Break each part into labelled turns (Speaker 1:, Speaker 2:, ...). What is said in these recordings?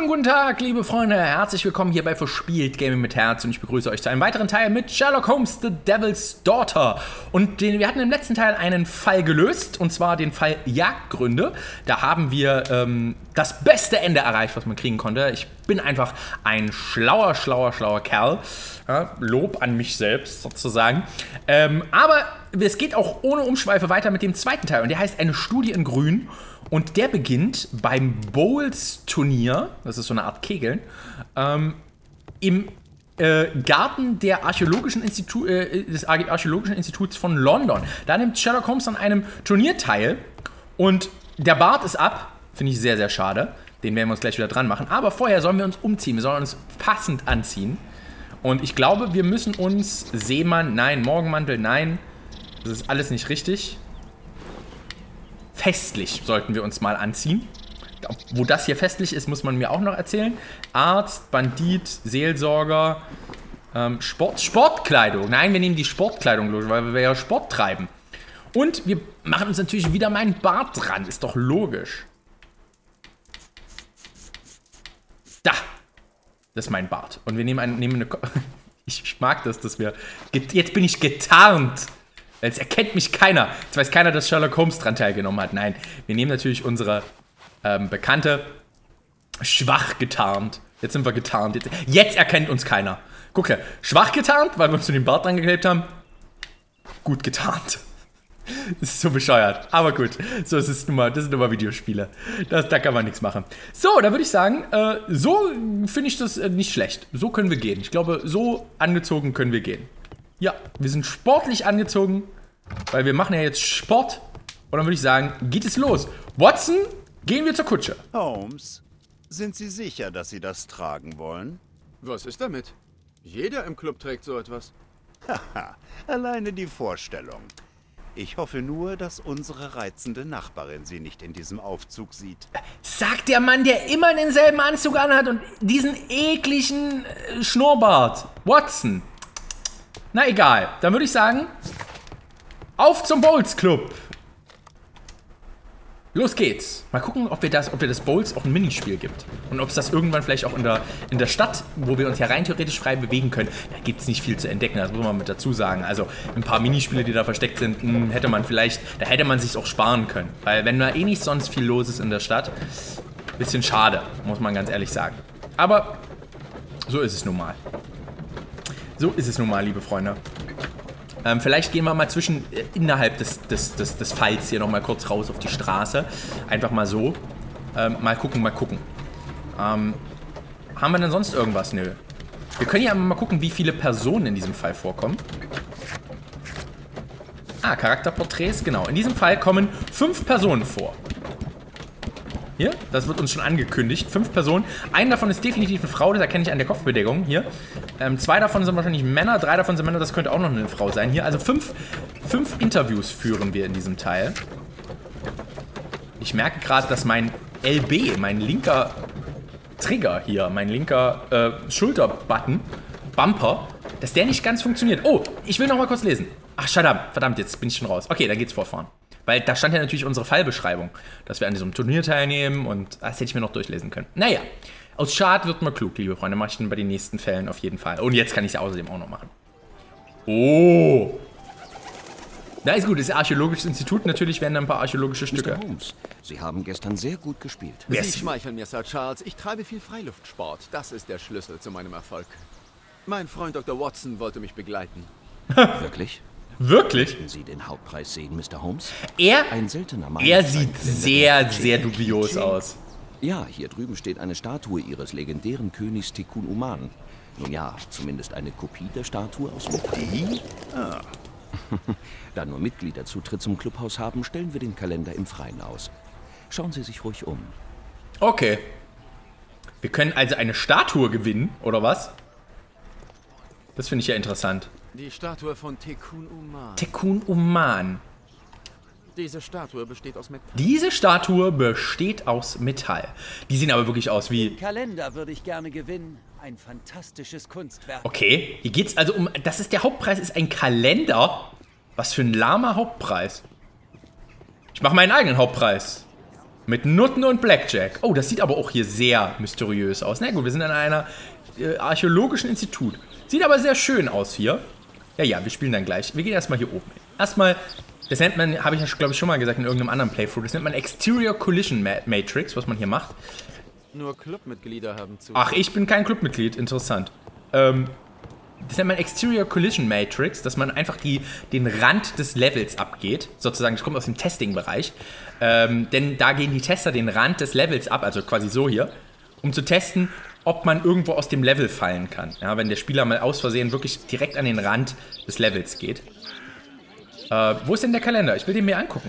Speaker 1: Schönen guten Tag, liebe Freunde. Herzlich willkommen hier bei Verspielt Gaming mit Herz und ich begrüße euch zu einem weiteren Teil mit Sherlock Holmes, The Devil's Daughter. Und wir hatten im letzten Teil einen Fall gelöst, und zwar den Fall Jagdgründe. Da haben wir das beste Ende erreicht, was man kriegen konnte. Ich bin einfach ein schlauer Kerl. Ja, Lob an mich selbst sozusagen. Aber es geht auch ohne Umschweife weiter mit dem zweiten Teil und der heißt Eine Studie in Grün. Und der beginnt beim Bowls-Turnier, das ist so eine Art Kegeln, im Garten der des Archäologischen Instituts von London. Da nimmt Sherlock Holmes an einem Turnier teil und der Bart ist ab, finde ich sehr, sehr schade. Den werden wir uns gleich wieder dran machen. Aber vorher sollen wir uns umziehen, wir sollen uns passend anziehen. Und ich glaube, wir müssen uns Morgenmantel, nein, das ist alles nicht richtig. Festlich sollten wir uns mal anziehen. Wo das hier festlich ist, muss man mir auch noch erzählen. Arzt, Bandit, Seelsorger, Sportkleidung. Nein, wir nehmen die Sportkleidung, weil wir ja Sport treiben. Und wir machen uns natürlich wieder meinen Bart dran. Ist doch logisch. Da. Das ist mein Bart. Und wir nehmen eine... Ich mag das, dass wir... Jetzt bin ich getarnt. Jetzt erkennt mich keiner. Jetzt weiß keiner, dass Sherlock Holmes dran teilgenommen hat. Nein, wir nehmen natürlich unsere Bekannte schwach getarnt. Jetzt sind wir getarnt. Jetzt erkennt uns keiner. Gucke, schwach getarnt, weil wir uns zu dem Bart dran geklebt haben. Gut getarnt. Das ist so bescheuert. Aber gut, so ist es nun mal. Das sind nun mal Videospiele. Da kann man nichts machen. So, da würde ich sagen, so finde ich das nicht schlecht. So können wir gehen. Ich glaube, so angezogen können wir gehen. Ja, wir sind sportlich angezogen, weil wir machen ja jetzt Sport. Und dann würde ich sagen, geht es los. Watson, gehen wir zur Kutsche.
Speaker 2: Holmes, sind Sie sicher, dass Sie das tragen wollen?
Speaker 3: Was ist damit? Jeder im Club trägt so etwas.
Speaker 2: Haha, alleine die Vorstellung. Ich hoffe nur, dass unsere reizende Nachbarin Sie nicht in diesem Aufzug sieht.
Speaker 1: Sagt der Mann, der immer denselben Anzug anhat und diesen ekligen Schnurrbart. Watson. Na egal, dann würde ich sagen, auf zum Bowls Club. Los geht's. Mal gucken, ob wir das Bowls auch ein Minispiel gibt. Und ob es das irgendwann vielleicht auch in der Stadt, wo wir uns ja rein theoretisch frei bewegen können, da gibt es nicht viel zu entdecken, das muss man mit dazu sagen. Also ein paar Minispiele, die da versteckt sind, da hätte man sich auch sparen können. Weil wenn da eh nicht sonst viel los ist in der Stadt, bisschen schade, muss man ganz ehrlich sagen. Aber so ist es nun mal. So ist es nun mal, liebe Freunde. Vielleicht gehen wir mal innerhalb des Falls hier nochmal kurz raus auf die Straße. Einfach mal so. Mal gucken. Haben wir denn sonst irgendwas? Nö. Wir können ja mal gucken, wie viele Personen in diesem Fall vorkommen. Charakterporträts, genau. In diesem Fall kommen 5 Personen vor. Hier, das wird uns schon angekündigt. 5 Personen. Eine davon ist definitiv eine Frau, das erkenne ich an der Kopfbedeckung. Hier. 2 davon sind wahrscheinlich Männer, 3 davon sind Männer, das könnte auch noch eine Frau sein. Hier, also 5 Interviews führen wir in diesem Teil. Ich merke gerade, dass mein LB, mein linker Trigger hier, mein linker Schulterbutton, Bumper, dass der nicht ganz funktioniert. Oh, ich will noch mal kurz lesen. Ach, verdammt, jetzt bin ich schon raus. Okay, dann geht's vorfahren. Weil da stand ja natürlich unsere Fallbeschreibung, dass wir an diesem Turnier teilnehmen und das hätte ich mir noch durchlesen können. Naja, aus Schad wird man klug, liebe Freunde. Mache ich dann bei den nächsten Fällen auf jeden Fall. Und jetzt kann ich es ja außerdem auch noch machen. Oh! Na, ist gut, das ist Archäologisches Institut. Natürlich werden da ein paar archäologische Stücke.
Speaker 4: Mr. Holmes, Sie haben gestern sehr gut gespielt.
Speaker 3: Sie schmeicheln mir, Sir Charles. Ich treibe viel Freiluftsport. Das ist der Schlüssel zu meinem Erfolg. Mein Freund Dr. Watson wollte mich begleiten.
Speaker 4: Wirklich?
Speaker 1: Wirklich?
Speaker 4: Möchten Sie den Hauptpreis sehen, Mr. Holmes?
Speaker 1: Ein seltener Mann. Er sieht sehr, sehr dubios aus.
Speaker 4: Ja, hier drüben steht eine Statue Ihres legendären Königs Tekun Uman. Nun ja, zumindest eine Kopie der Statue aus Metall. Ah. Da nur Mitglieder Zutritt zum Clubhaus haben, stellen wir den Kalender im Freien aus. Schauen Sie sich ruhig um.
Speaker 1: Okay. Wir können also eine Statue gewinnen, oder was? Das finde ich ja interessant.
Speaker 3: Die Statue von Tekun Uman.
Speaker 1: Tekun Uman.
Speaker 3: Diese Statue besteht aus Metall.
Speaker 1: Diese Statue besteht aus Metall. Die sehen aber wirklich aus wie...
Speaker 5: Den Kalender würde ich gerne gewinnen. Ein fantastisches Kunstwerk.
Speaker 1: Okay, hier geht's also um... Das ist der Hauptpreis, ist ein Kalender. Was für ein lahmer Hauptpreis. Ich mache meinen eigenen Hauptpreis. Mit Nutten und Blackjack. Oh, das sieht aber auch hier sehr mysteriös aus. Na gut, wir sind an einer archäologischen Institut. Sieht aber sehr schön aus hier. Ja, wir spielen dann gleich. Wir gehen erstmal hier oben hin. Erstmal, das nennt man, habe ich ja, glaube ich, schon mal gesagt in irgendeinem anderen Playthrough, das nennt man Exterior Collision Matrix, was man hier macht.
Speaker 3: Nur Clubmitglieder haben zu.
Speaker 1: Ach, ich bin kein Clubmitglied. Interessant. Das nennt man Exterior Collision Matrix, dass man einfach den Rand des Levels abgeht. Sozusagen, das kommt aus dem Testing-Bereich. Denn da gehen die Tester den Rand des Levels ab, also quasi so hier, um zu testen, ob man irgendwo aus dem Level fallen kann. Ja, wenn der Spieler mal aus Versehen wirklich direkt an den Rand des Levels geht. Wo ist denn der Kalender? Ich will den mir angucken.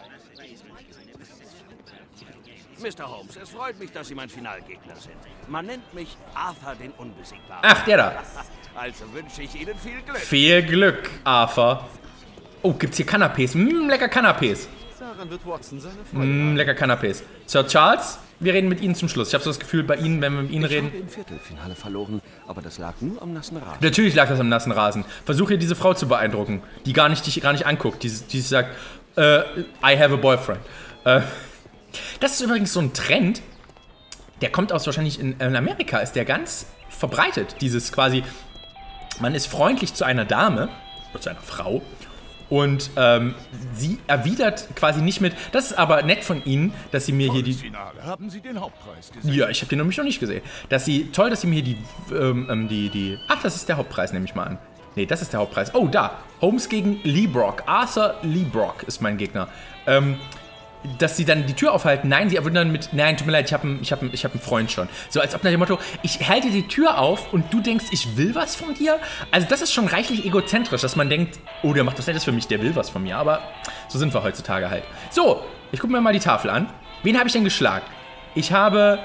Speaker 6: Mr. Holmes, es freut mich, dass Sie mein Finalgegner sind. Man nennt mich Arthur den Unbesiegbaren.
Speaker 1: Ach, der da.
Speaker 6: Also wünsche ich Ihnen viel Glück.
Speaker 1: Viel Glück, Arthur. Oh, gibt's hier Canapés? Lecker Canapés.
Speaker 3: Daran wird Watson seine Freude.
Speaker 1: Lecker Canapés. Sir Charles, wir reden mit Ihnen zum Schluss. Ich habe so das Gefühl, bei Ihnen, wenn wir mit Ihnen
Speaker 4: Ich
Speaker 1: reden...
Speaker 4: habe im Viertelfinale verloren, aber das lag nur am nassen Rasen.
Speaker 1: Natürlich lag das am nassen Rasen. Versuch hier diese Frau zu beeindrucken, die dich gar nicht anguckt, die sagt, I have a boyfriend. Das ist übrigens so ein Trend, der kommt aus wahrscheinlich in Amerika, ist der ganz verbreitet. Dieses quasi, man ist freundlich zu einer Dame, oder zu einer Frau, und sie erwidert quasi nicht mit, das ist aber nett von Ihnen, dass Sie mir hier die...
Speaker 7: Finale. Haben Sie den Hauptpreis gesehen?
Speaker 1: Ja, ich habe den nämlich noch nicht gesehen. Dass Sie mir hier die... Ach, das ist der Hauptpreis, nehme ich mal an. Nee, das ist der Hauptpreis. Oh, da. Holmes gegen Lee Brock. Arthur Lee Brock ist mein Gegner. Dass sie dann die Tür aufhalten. Nein, sie erwidern mit, nein, tut mir leid, ich hab einen Freund schon. So, als ob nach dem Motto, ich halte die Tür auf und du denkst, ich will was von dir? Also das ist schon reichlich egozentrisch, dass man denkt, oh, der macht was Nettes für mich, der will was von mir. Aber so sind wir heutzutage halt. So, ich gucke mir mal die Tafel an. Wen habe ich denn geschlagen? Ich habe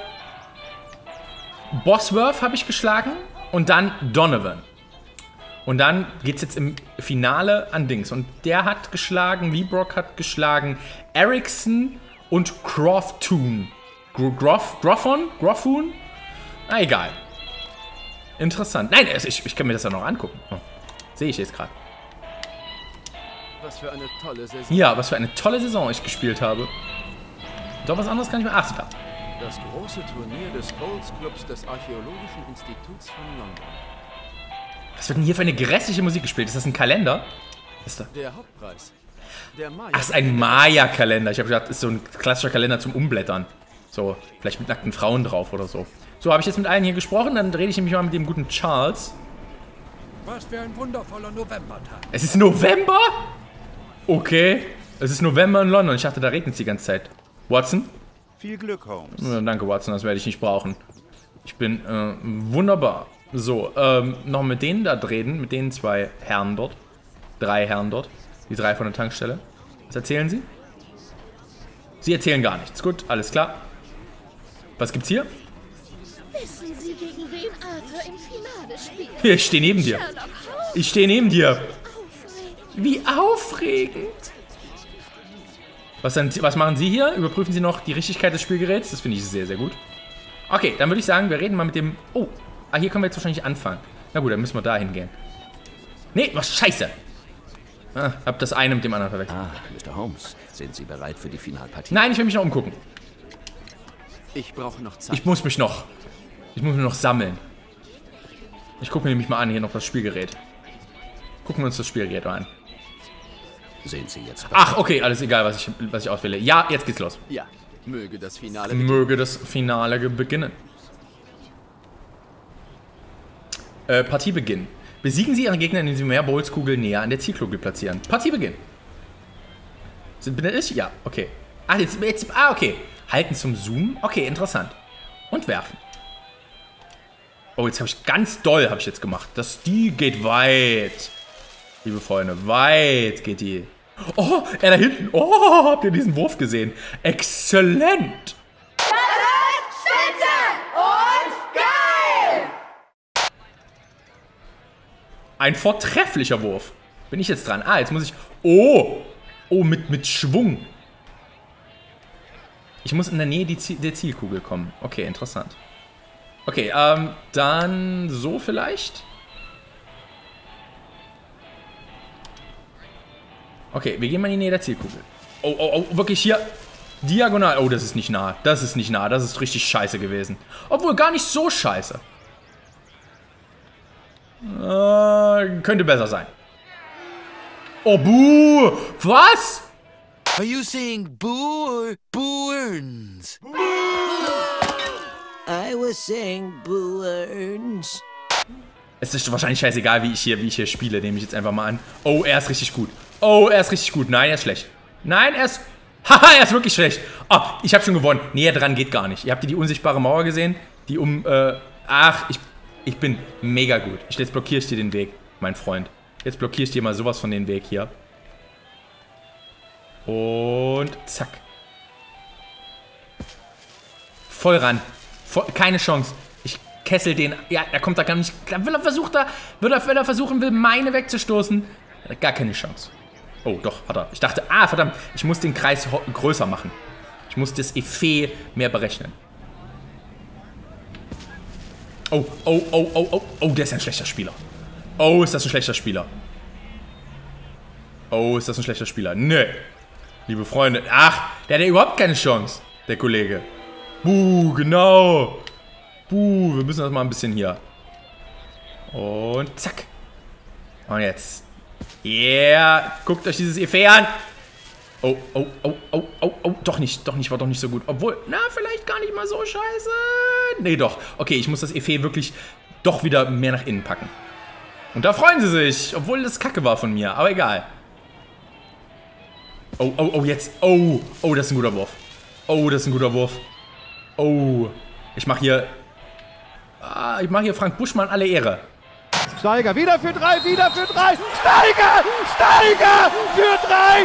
Speaker 1: Bosworth habe ich geschlagen und dann Donovan. Und dann geht's jetzt im Finale an Dings. Und der hat geschlagen, Lee Brock hat geschlagen, Erickson und Croftoon. Groffun? Na, egal. Interessant. Nein, ich kann mir das ja noch angucken. Oh, sehe ich jetzt gerade.
Speaker 3: Was für eine tolle Saison.
Speaker 1: Ja, was für eine tolle Saison ich gespielt habe. Doch, was anderes kann ich mir... Ach, da.
Speaker 3: Das große Turnier des Bowls Clubs des Archäologischen Instituts von London.
Speaker 1: Was wird denn hier für eine grässliche Musik gespielt? Ist das ein Kalender? Ist da?
Speaker 3: Der Hauptpreis. Der Maya.
Speaker 1: Ach, ist ein Maya-Kalender. Ich habe gedacht, das ist so ein klassischer Kalender zum Umblättern. So, vielleicht mit nackten Frauen drauf oder so. So, habe ich jetzt mit allen hier gesprochen, dann rede ich nämlich mal mit dem guten Charles.
Speaker 7: Was für ein wundervoller Novembertag.
Speaker 1: Es ist November? Okay. Es ist November in London. Ich dachte, da regnet es die ganze Zeit. Watson?
Speaker 2: Viel Glück, Holmes.
Speaker 1: Ja, danke, Watson, das werde ich nicht brauchen. Ich bin wunderbar. So, noch mit denen da reden, mit den zwei Herren dort. 3 Herren dort. Die 3 von der Tankstelle. Was erzählen sie? Sie erzählen gar nichts. Gut, alles klar. Was gibt's hier?
Speaker 8: Wissen Sie, gegen wen Arthur im Finale spielt?
Speaker 1: Ich stehe neben dir.
Speaker 8: Sherlock Holmes.
Speaker 1: Ich stehe neben dir.
Speaker 8: Aufregend.
Speaker 1: Wie aufregend. Was machen Sie hier? Überprüfen Sie noch die Richtigkeit des Spielgeräts? Das finde ich sehr, sehr gut. Okay, dann würde ich sagen, wir reden mal mit dem... Oh, hier können wir jetzt wahrscheinlich anfangen. Na gut, dann müssen wir da hingehen. Nee, was scheiße. Hab das eine mit dem anderen verwechselt.
Speaker 4: Mr. Holmes, sind Sie bereit für die Finalpartie?
Speaker 1: Nein, ich will mich noch umgucken.
Speaker 3: Ich brauche noch Zeit.
Speaker 1: Ich muss mich noch sammeln. Ich gucke mir nämlich mal an, hier noch das Spielgerät. Gucken wir uns das Spielgerät mal an.
Speaker 4: Sehen Sie jetzt.
Speaker 1: Ach, okay, alles egal, was ich auswähle. Ja, jetzt geht's los.
Speaker 3: Ja, möge das Finale
Speaker 1: Möge das Finale beginnen. Partie beginnen. Besiegen Sie Ihren Gegner, indem Sie mehr Bowlskugeln näher an der Zielkugel platzieren. Partie beginnen. Bin ich? Ja, okay. Okay. Halten zum Zoom. Okay, interessant. Und werfen. Oh, jetzt habe ich ganz doll jetzt gemacht. Die geht weit. Liebe Freunde, weit geht die. Oh, er da hinten. Oh, habt ihr diesen Wurf gesehen? Exzellent. Ein vortrefflicher Wurf. Bin ich jetzt dran? Jetzt muss ich... Oh, mit Schwung. Ich muss in der Nähe der Zielkugel kommen. Okay, interessant. Okay, dann so vielleicht? Okay, wir gehen mal in die Nähe der Zielkugel. Oh, wirklich hier. Diagonal. Oh, das ist nicht nah. Das ist nicht nah. Das ist richtig scheiße gewesen. Obwohl, gar nicht so scheiße. Könnte besser sein. Oh, buh. Was?
Speaker 5: Are you saying boo or boo-earns? I was saying boo-earns.
Speaker 1: Es ist wahrscheinlich scheißegal, wie ich hier spiele, nehme ich jetzt einfach mal an. Oh, er ist richtig gut. Oh, er ist richtig gut. Nein, er ist schlecht. Nein, er ist... Haha, er ist wirklich schlecht. Oh, ich habe schon gewonnen. Näher dran geht gar nicht. Ihr habt die unsichtbare Mauer gesehen? Die Ach, ich bin mega gut. Jetzt blockiere ich dir den Weg, mein Freund. Jetzt blockiere ich dir mal sowas von den Weg hier. Und zack. Voll ran. Keine Chance. Ich kessel den. Ja, er kommt da gar nicht. Da will er versuchen will, meine wegzustoßen. Gar keine Chance. Oh, doch, hat er. Ich dachte, verdammt, ich muss den Kreis größer machen. Ich muss das Effet mehr berechnen. Oh, der ist ein schlechter Spieler. Oh, ist das ein schlechter Spieler. Oh, ist das ein schlechter Spieler. Nö. Liebe Freunde. Ach, der hat ja überhaupt keine Chance, der Kollege. Buh, genau. Buh, wir müssen das mal ein bisschen hier. Und zack. Und jetzt. Yeah, guckt euch dieses Effet an. Oh, doch nicht, war doch nicht so gut. Obwohl, vielleicht gar nicht mal so scheiße. Nee, doch. Okay, ich muss das Effet wirklich doch wieder mehr nach innen packen. Und da freuen sie sich, obwohl das Kacke war von mir, aber egal. Oh, jetzt. Oh, das ist ein guter Wurf. Oh, das ist ein guter Wurf. Oh, ich mache hier Frank Buschmann alle Ehre.
Speaker 9: Steiger, wieder für 3, wieder für 3. Steiger für 3.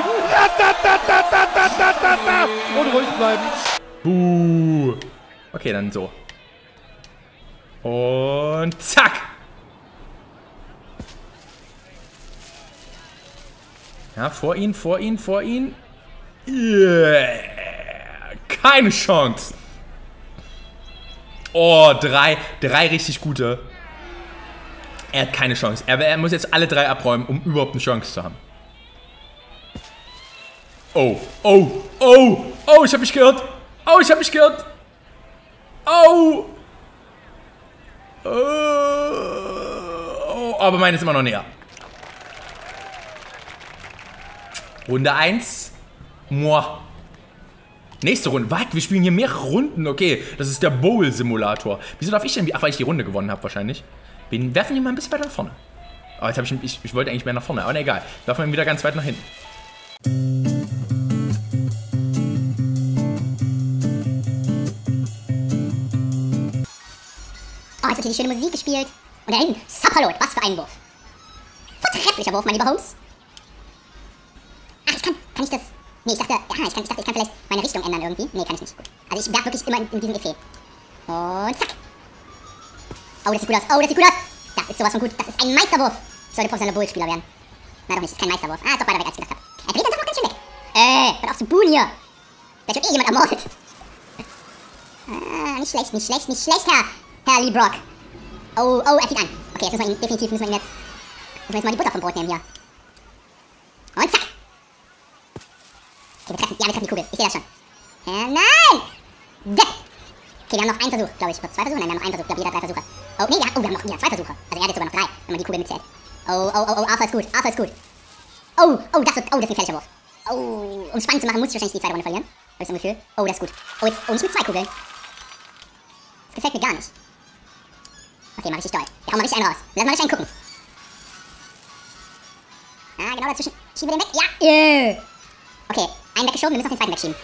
Speaker 9: Und ruhig bleiben.
Speaker 1: Buh. Okay, dann so. Und zack. Ja, vor ihn. Yeah. Keine Chance. Oh, drei richtig gute. Er hat keine Chance. Er muss jetzt alle 3 abräumen, um überhaupt eine Chance zu haben. Oh, ich hab mich geirrt. Oh, aber meine ist immer noch näher. Runde 1. Moi. Nächste Runde. Was? Wir spielen hier mehrere Runden. Okay, das ist der Bowl-Simulator. Wieso darf ich denn... Ach, weil ich die Runde gewonnen habe wahrscheinlich. Wir werfen ihn mal ein bisschen weiter nach vorne. Aber jetzt habe ich wollte eigentlich mehr nach vorne. Aber egal. Wir werfen ihn wieder ganz weit nach hinten.
Speaker 10: Oh, jetzt wird hier die schöne Musik gespielt. Und da hinten, Sapperlot, was für ein Wurf. Vortrefflicher Wurf, mein lieber Holmes. Ach, kann ich das... Nee, ich dachte, ich kann vielleicht meine Richtung ändern irgendwie. Nee, kann ich nicht. Gut. Also ich werfe wirklich immer in diesem Effet. Und zack. Oh, das sieht gut aus. Das ist sowas von gut. Das ist ein Meisterwurf. Ich sollte professioneller Bullspieler werden. Na doch nicht, das ist kein Meisterwurf. Ist doch weiter weg, als ich gedacht habe. Er dreht dann doch noch ganz schön weg. Hört auf zu buhen hier. Vielleicht wird jemand ermordet. Nicht schlecht, Herr Lee Brock. Oh, er zieht an. Okay, jetzt müssen wir ihn jetzt mal die Butter vom Brot nehmen hier. Und zack. Okay, wir treffen die Kugel. Ich sehe das schon. Nein! Depp! Okay, wir haben noch einen Versuch, glaube ich. 2 Versuche? Nein, wir haben noch einen Versuch. Ich glaube, jeder hat 3 Versuche. Oh, nee, wir haben noch 2 Versuche. Also er hat jetzt sogar noch 3, wenn man die Kugel mitzählt. Oh, Arthur ist gut. Oh, das ist ein gefährlicher Wurf. Oh, um es spannend zu machen, muss ich wahrscheinlich die zweite Runde verlieren. Habe ich so ein Gefühl. Oh, das ist gut. Oh, nicht mit 2 Kugeln. Das gefällt mir gar nicht. Okay, mach richtig doll. Wir hauen mal richtig einen raus. Lass mal richtig einen gucken. Genau dazwischen. Schieben wir den weg. Ja. Okay, einen weggeschoben, wir müssen noch den zweiten wegschieben.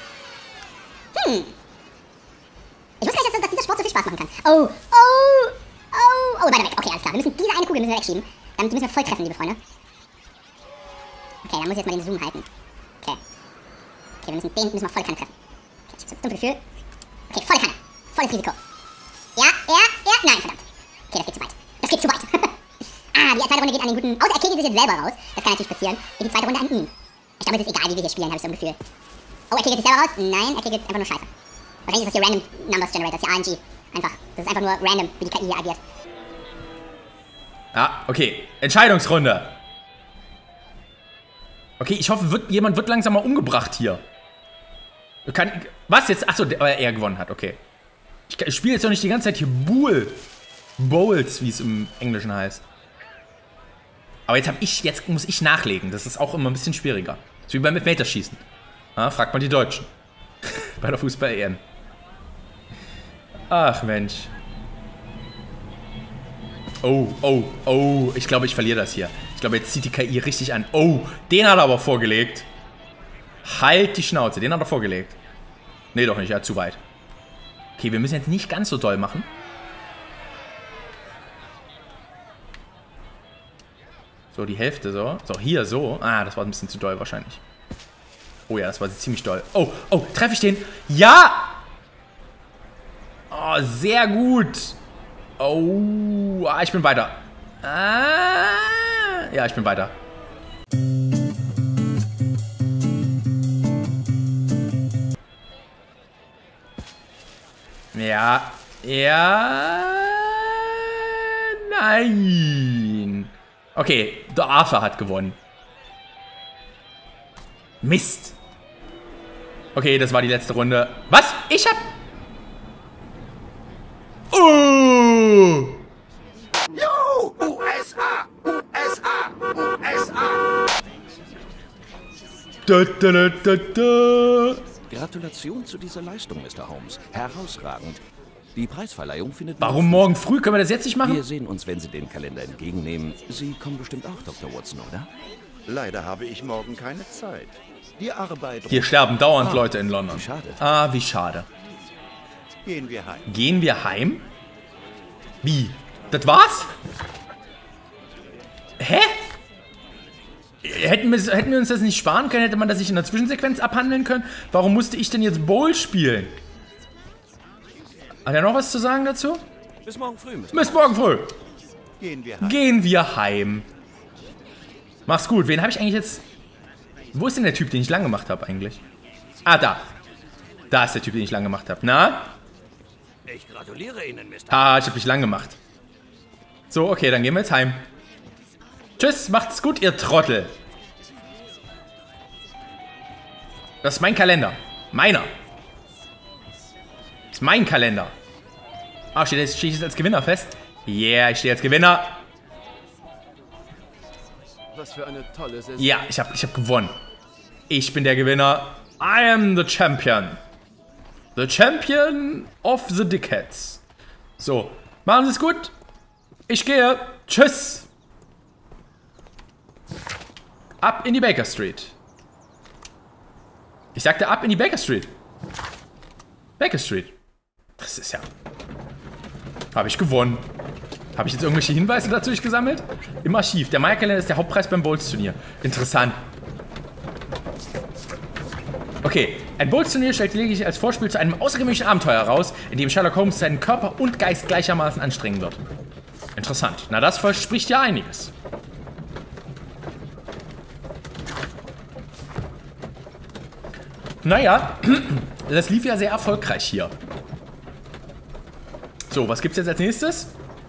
Speaker 10: Ich wusste gar nicht, dass dieser Sport so viel Spaß machen kann. Oh, weiter weg. Okay, alles klar. Wir müssen diese eine Kugel wegschieben. Damit müssen wir voll treffen, liebe Freunde. Okay, dann muss ich jetzt mal den Zoom halten. Okay, wir müssen voll Kanne treffen. Okay, ich hab so ein dumpfes Gefühl. Okay, volle Kanne. Volles Risiko. Ja. Nein, verdammt. Okay, das geht zu weit. Die zweite Runde geht an den guten... Außer er kegelt sich jetzt selber raus. Das kann natürlich passieren. Geht die zweite Runde an ihn. Ich glaube, es ist egal, wie wir hier spielen, habe ich so ein Gefühl. Oh, er kegelt sich selber raus? Nein, er kegelt einfach nur Scheiße. Wahrscheinlich ist das hier Random Numbers Generator, das ist hier RNG. Einfach. Das ist einfach nur random, wie die KI hier agiert.
Speaker 1: Ja, okay. Entscheidungsrunde. Okay, ich hoffe, jemand wird langsam mal umgebracht hier. Was jetzt? Achso, weil er gewonnen hat, okay. Ich spiele jetzt doch nicht die ganze Zeit hier Bowls, wie es im Englischen heißt. Aber jetzt muss ich nachlegen. Das ist auch immer ein bisschen schwieriger. So wie beim Elfmeterschießen. Ja, fragt mal die Deutschen. Bei der Fußball-EM. Ach, Mensch. Oh. Ich glaube, ich verliere das hier. Ich glaube, jetzt zieht die KI richtig an. Oh, den hat er aber vorgelegt. Halt die Schnauze. Den hat er vorgelegt. Nee, doch nicht. Ja, zu weit. Okay, wir müssen jetzt nicht ganz so doll machen. So, die Hälfte so. So, hier so. Ah, das war ein bisschen zu doll wahrscheinlich. Oh ja, das war ziemlich doll. Oh, treffe ich den? Ja! Oh, sehr gut. Oh, ich bin weiter. Ja, ich bin weiter. Ja. Nein. Okay, der Arthur hat gewonnen. Mist. Okay, das war die letzte Runde. Was? Ich hab...
Speaker 6: Jo! USA! USA! USA!
Speaker 4: Gratulation zu dieser Leistung, Mr. Holmes. Herausragend. Die Preisverleihung findet...
Speaker 1: Warum morgen früh? Können wir das jetzt nicht machen?
Speaker 4: Wir sehen uns, wenn Sie den Kalender entgegennehmen. Sie kommen bestimmt auch, Dr. Watson, oder?
Speaker 2: Leider habe ich morgen keine Zeit. Die Arbeit...
Speaker 1: Hier sterben dauernd Leute in London.
Speaker 4: Wie schade.
Speaker 1: Ah, wie schade.
Speaker 2: Gehen wir heim.
Speaker 1: Gehen wir heim? Wie? Das war's? Hä? Hätten wir uns das nicht sparen können? Hätte man das nicht in der Zwischensequenz abhandeln können? Warum musste ich denn jetzt Bowl spielen? Hat er noch was zu sagen dazu?
Speaker 3: Bis morgen früh.
Speaker 1: Bis morgen früh.
Speaker 2: Gehen wir heim.
Speaker 1: Gehen wir heim. Mach's gut. Wen habe ich eigentlich jetzt... Wo ist denn der Typ, den ich lang gemacht habe eigentlich? Ah, da. Da ist der Typ, den ich lang gemacht habe. Na?
Speaker 6: Ich gratuliere Ihnen, Mr.
Speaker 1: Ah, ich habe dich lang gemacht. So, okay, dann gehen wir jetzt heim. Tschüss, macht's gut, ihr Trottel. Das ist mein Kalender. Meiner. Das ist mein Kalender. Ah, stehe ich jetzt als Gewinner fest? Yeah, ich stehe als Gewinner.
Speaker 3: Was für eine tolle Saison.
Speaker 1: Ja, ich hab gewonnen. Ich bin der Gewinner. I am the champion. The champion of the dickheads. So, machen Sie es gut. Ich gehe. Tschüss. Ab in die Baker Street. Ich sagte ab in die Baker Street. Baker Street. Das ist ja... Habe ich gewonnen. Habe ich jetzt irgendwelche Hinweise dazu gesammelt? Im Archiv. Der Maya-Kalender ist der Hauptpreis beim Bowls-Turnier. Interessant. Okay, ein Bowls-Turnier stellt lediglich als Vorspiel zu einem außergewöhnlichen Abenteuer heraus, in dem Sherlock Holmes seinen Körper und Geist gleichermaßen anstrengen wird. Interessant. Na, das verspricht ja einiges. Naja, das lief ja sehr erfolgreich hier. So, was gibt's jetzt als nächstes?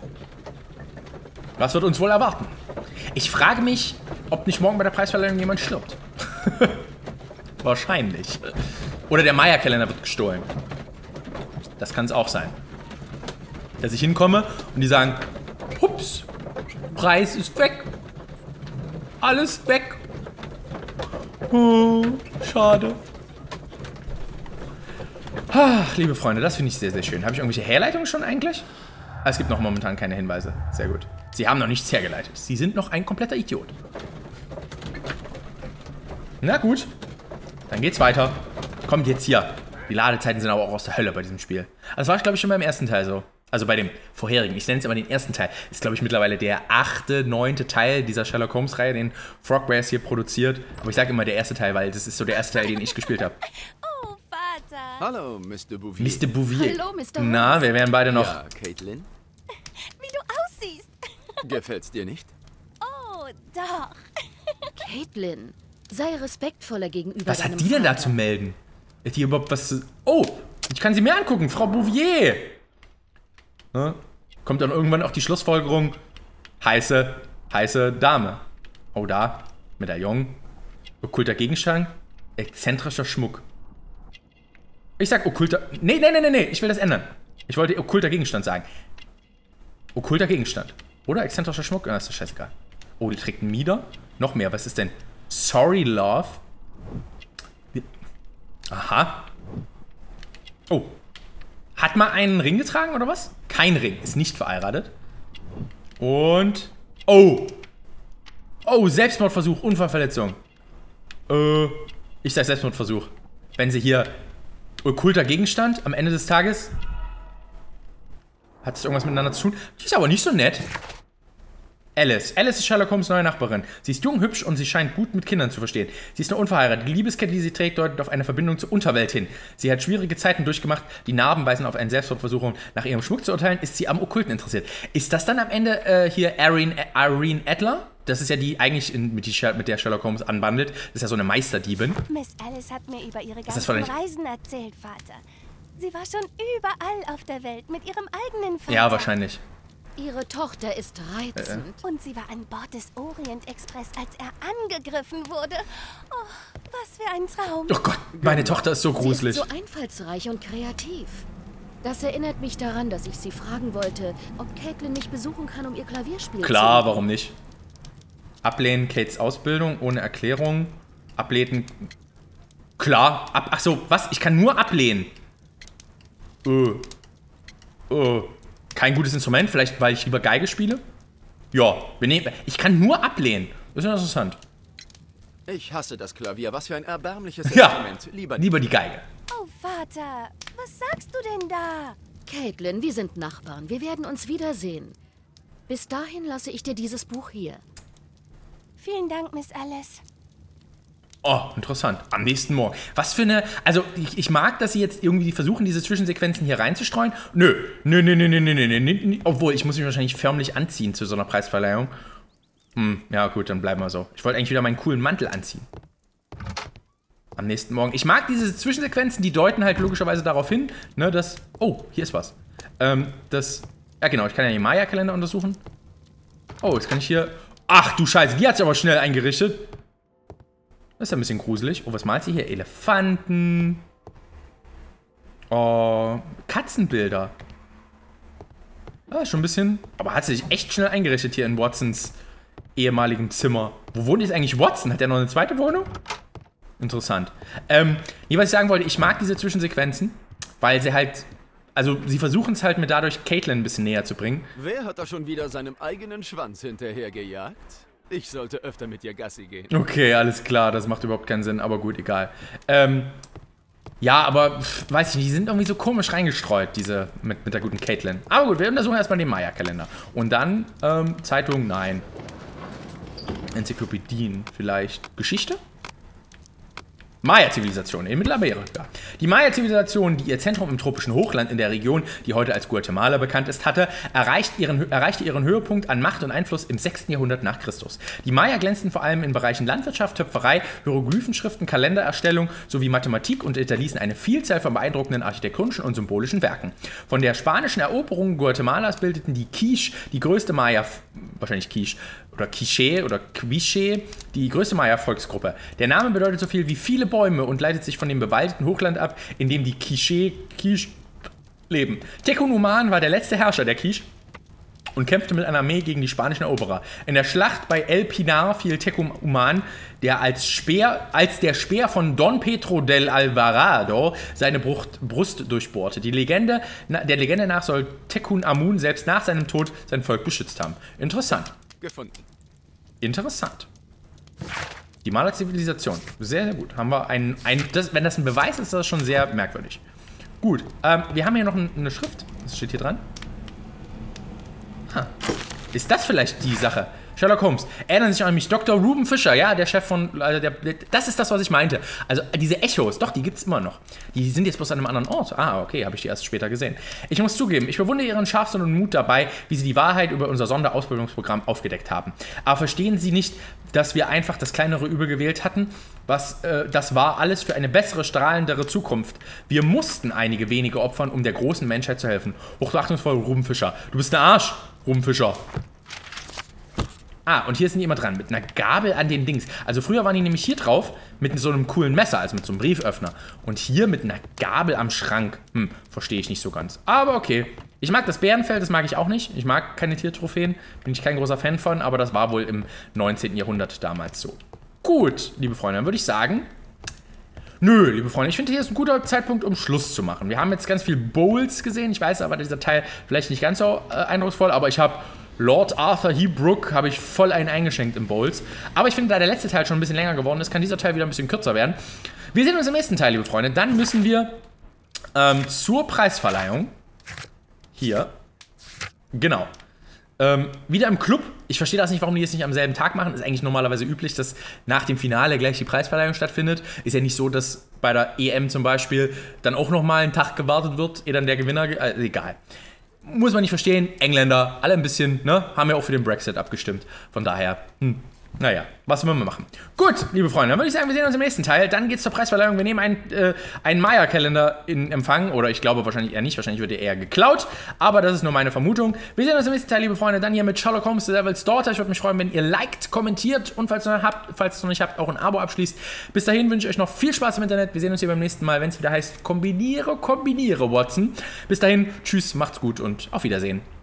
Speaker 1: Was wird uns wohl erwarten? Ich frage mich, ob nicht morgen bei der Preisverleihung jemand stirbt. Wahrscheinlich. Oder der Maya-Kalender wird gestohlen. Das kann es auch sein. Dass ich hinkomme und die sagen, hups, Preis ist weg. Alles weg. Oh, schade. Ach, liebe Freunde, das finde ich sehr, sehr schön. Habe ich irgendwelche Herleitungen schon eigentlich? Es gibt noch momentan keine Hinweise. Sehr gut. Sie haben noch nichts hergeleitet. Sie sind noch ein kompletter Idiot. Na gut. Dann geht's weiter. Kommt jetzt hier. Die Ladezeiten sind aber auch aus der Hölle bei diesem Spiel. Das war, glaube ich, schon beim ersten Teil so. Also bei dem vorherigen. Ich nenne es immer den ersten Teil. Ist, glaube ich, mittlerweile der 8., 9. Teil dieser Sherlock Holmes-Reihe, den Frogwares hier produziert. Aber ich sage immer der erste Teil, weil das ist so der erste Teil, den ich gespielt habe.
Speaker 8: Oh, Vater.
Speaker 3: Hallo, Mr. Bouvier.
Speaker 1: Mr. Bouvier.
Speaker 8: Hallo, Mr. Holmes.
Speaker 1: Na, wir wären beide noch...
Speaker 3: Ja, Caitlin?
Speaker 8: Wie du aussiehst.
Speaker 3: Gefällt's dir nicht?
Speaker 8: Oh, doch.
Speaker 11: Caitlin, sei respektvoller gegenüber
Speaker 1: Was
Speaker 11: deinem
Speaker 1: hat die denn da
Speaker 11: Vater.
Speaker 1: zu melden? Hat die überhaupt was zu... Oh, ich kann sie mir angucken. Frau Bouvier. Ne? Kommt dann irgendwann auch die Schlussfolgerung. Heiße Dame. Oh, da. Medaillon. Okkulter Gegenstand. Exzentrischer Schmuck. Ich sag okkulter... Nee. Ich will das ändern. Ich wollte okkulter Gegenstand sagen. Okkulter Gegenstand. Oder exzentrischer Schmuck? Das ist scheißegal. Oh, die trägt einen Mieder. Noch mehr. Was ist denn? Sorry, Love. Aha. Oh. Hat mal einen Ring getragen, oder was? Kein Ring. Ist nicht verheiratet. Und... Oh. Oh, Selbstmordversuch, Unfallverletzung. Ich sag Selbstmordversuch. Wenn sie hier... Okkulter Gegenstand am Ende des Tages. Hat es irgendwas miteinander zu tun? Die ist aber nicht so nett. Alice. Alice ist Sherlock Holmes' neue Nachbarin. Sie ist jung, hübsch und sie scheint gut mit Kindern zu verstehen. Sie ist eine unverheiratete. Die Liebeskette, die sie trägt, deutet auf eine Verbindung zur Unterwelt hin. Sie hat schwierige Zeiten durchgemacht. Die Narben weisen auf einen Selbstmordversuch. Um nach ihrem Schmuck zu urteilen, ist sie am Okkulten interessiert. Ist das dann am Ende hier Irene Adler? Das ist ja die eigentlich mit der Sherlock Holmes anbandelt. Das ist ja so eine Meisterdiebin.
Speaker 12: Miss Alice hat mir über ihre ganzen Reisen erzählt, Vater. Sie war schon überall auf der Welt mit ihrem eigenen Vater.
Speaker 1: Ja, wahrscheinlich.
Speaker 11: Ihre Tochter ist reizend.
Speaker 12: Und sie war an Bord des Orient Express, als er angegriffen wurde. Oh, was für ein Traum.
Speaker 1: Oh Gott, meine Tochter ist so gruselig.
Speaker 11: Sie ist so einfallsreich und kreativ. Das erinnert mich daran, dass ich sie fragen wollte, ob Caitlin mich besuchen kann, um ihr Klavierspiel zu...
Speaker 1: Klar, warum nicht? Ablehnen Kates Ausbildung ohne Erklärung. Ablehnen... Klar. Ach so, was? Ich kann nur ablehnen. Kein gutes Instrument, vielleicht weil ich lieber Geige spiele? Ja, ich kann nur ablehnen. Das ist interessant.
Speaker 3: Ich hasse das Klavier. Was für ein erbärmliches Instrument.
Speaker 1: Lieber die Geige.
Speaker 12: Oh, Vater, was sagst du denn da?
Speaker 11: Caitlin, wir sind Nachbarn. Wir werden uns wiedersehen. Bis dahin lasse ich dir dieses Buch hier.
Speaker 12: Vielen Dank, Miss Alice.
Speaker 1: Oh, interessant. Am nächsten Morgen. Was für eine... Also, ich mag, dass sie jetzt irgendwie versuchen, diese Zwischensequenzen hier reinzustreuen. Nö. Obwohl, ich muss mich wahrscheinlich förmlich anziehen zu so einer Preisverleihung. Ja, gut, dann bleiben wir so. Ich wollte eigentlich wieder meinen coolen Mantel anziehen. Am nächsten Morgen. Ich mag diese Zwischensequenzen, die deuten halt logischerweise darauf hin, ne, dass... Oh, hier ist was. Ja, genau, ich kann ja den Maya-Kalender untersuchen. Oh, jetzt kann ich hier... Ach du Scheiße, die hat sich aber schnell eingerichtet. Das ist ein bisschen gruselig. Oh, was malt sie hier? Elefanten. Oh, Katzenbilder. Ah, schon ein bisschen... Aber hat sie sich echt schnell eingerichtet hier in Watsons ehemaligem Zimmer. Wo wohnt jetzt eigentlich Watson? Hat er noch eine zweite Wohnung? Interessant. Was ich sagen wollte, ich mag diese Zwischensequenzen, weil sie halt... Also, sie versuchen es halt mir dadurch, Caitlin ein bisschen näher zu bringen.
Speaker 3: Wer hat da schon wieder seinem eigenen Schwanz hinterhergejagt? Ich sollte öfter mit ihr Gassi gehen.
Speaker 1: Okay, alles klar, das macht überhaupt keinen Sinn, aber gut, egal. Ja, aber, weiß ich nicht, die sind irgendwie so komisch reingestreut, diese mit der guten Caitlin. Aber gut, wir untersuchen erstmal den Maya-Kalender. Und dann, Zeitung, nein. Enzyklopädien, vielleicht. Geschichte? Maya-Zivilisation in Mittelamerika. Die Maya-Zivilisation, die ihr Zentrum im tropischen Hochland in der Region, die heute als Guatemala bekannt ist, erreichte ihren Höhepunkt an Macht und Einfluss im 6. Jahrhundert nach Christus. Die Maya glänzten vor allem in Bereichen Landwirtschaft, Töpferei, Hieroglyphenschriften, Kalendererstellung sowie Mathematik und hinterließen eine Vielzahl von beeindruckenden architektonischen und symbolischen Werken. Von der spanischen Eroberung Guatemalas bildeten die Quiche, die größte Maya, wahrscheinlich Quiche, oder Quiche oder Quiche, die größte Maya-Volksgruppe. Der Name bedeutet so viel wie viele Bäume und leitet sich von dem bewaldeten Hochland ab, in dem die Quiche leben. Tecun war der letzte Herrscher der Quiche und kämpfte mit einer Armee gegen die spanischen Eroberer. In der Schlacht bei El Pinar fiel Tecun, der als der Speer von Don Pedro del Alvarado seine Brust durchbohrte. Der Legende nach soll Tecun Amun selbst nach seinem Tod sein Volk beschützt haben. Interessant.
Speaker 3: Gefunden.
Speaker 1: Interessant. Die Maya-Zivilisation. Sehr, sehr gut. Haben wir wenn das ein Beweis ist, ist das schon sehr merkwürdig. Gut. Wir haben hier noch eine Schrift. Was steht hier dran? Ist das vielleicht die Sache? Sherlock Holmes. Erinnern sich an mich. Dr. Ruben Fischer, ja, der Chef von... das ist das, was ich meinte. Also diese Echos, doch, die gibt es immer noch. Die sind jetzt bloß an einem anderen Ort. Ah, okay, habe ich die erst später gesehen. Ich muss zugeben, ich bewundere Ihren Scharfsinn und Mut dabei, wie Sie die Wahrheit über unser Sonderausbildungsprogramm aufgedeckt haben. Aber verstehen Sie nicht, dass wir einfach das kleinere Übel gewählt hatten? Das war alles für eine bessere, strahlendere Zukunft. Wir mussten einige wenige opfern, um der großen Menschheit zu helfen. Hochachtungsvoll, Ruben Fischer. Du bist ein Arsch, Ruben Fischer. Ah, und hier sind die immer dran, mit einer Gabel an den Dings. Also früher waren die nämlich hier drauf mit so einem coolen Messer, also mit so einem Brieföffner. Und hier mit einer Gabel am Schrank. Verstehe ich nicht so ganz. Aber okay. Ich mag das Bärenfell, das mag ich auch nicht. Ich mag keine Tiertrophäen, bin ich kein großer Fan von, aber das war wohl im 19. Jahrhundert damals so. Gut, liebe Freunde, dann würde ich sagen... Nö, liebe Freunde, ich finde, hier ist ein guter Zeitpunkt, um Schluss zu machen. Wir haben jetzt ganz viel Bowls gesehen. Ich weiß aber, dieser Teil vielleicht nicht ganz so eindrucksvoll, aber ich habe Lord Arthur Hebrook, habe ich voll einen eingeschenkt im Bowls. Aber ich finde, da der letzte Teil schon ein bisschen länger geworden ist, kann dieser Teil wieder ein bisschen kürzer werden. Wir sehen uns im nächsten Teil, liebe Freunde. Dann müssen wir zur Preisverleihung hier, genau, wieder im Club. Ich verstehe das nicht, warum die jetzt nicht am selben Tag machen. Ist eigentlich normalerweise üblich, dass nach dem Finale gleich die Preisverleihung stattfindet. Ist ja nicht so, dass bei der EM zum Beispiel dann auch nochmal einen Tag gewartet wird, ehe dann der Gewinner... egal. Muss man nicht verstehen. Engländer, alle ein bisschen, ne? Haben ja auch für den Brexit abgestimmt. Von daher, naja, was wollen wir machen? Gut, liebe Freunde, dann würde ich sagen, wir sehen uns im nächsten Teil. Dann geht's zur Preisverleihung. Wir nehmen einen Maya-Kalender in Empfang. Oder ich glaube wahrscheinlich eher nicht. Wahrscheinlich wird er eher geklaut. Aber das ist nur meine Vermutung. Wir sehen uns im nächsten Teil, liebe Freunde. Dann hier mit Sherlock Holmes, The Devil's Daughter. Ich würde mich freuen, wenn ihr liked, kommentiert und falls ihr es noch nicht habt, auch ein Abo abschließt. Bis dahin wünsche ich euch noch viel Spaß im Internet. Wir sehen uns hier beim nächsten Mal, wenn es wieder heißt Kombiniere, Watson. Bis dahin, tschüss, macht's gut und auf Wiedersehen.